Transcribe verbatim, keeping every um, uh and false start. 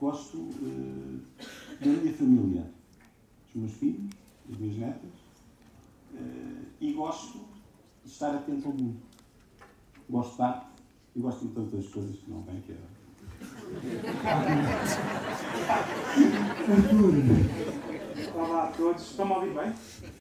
gosto uh, da minha família, dos meus filhos, das minhas netas, uh, e gosto de estar atento ao mundo. Gosto de arte e gosto de tantas coisas que não vêm que é. Olá a todos, estão-me a ouvir bem?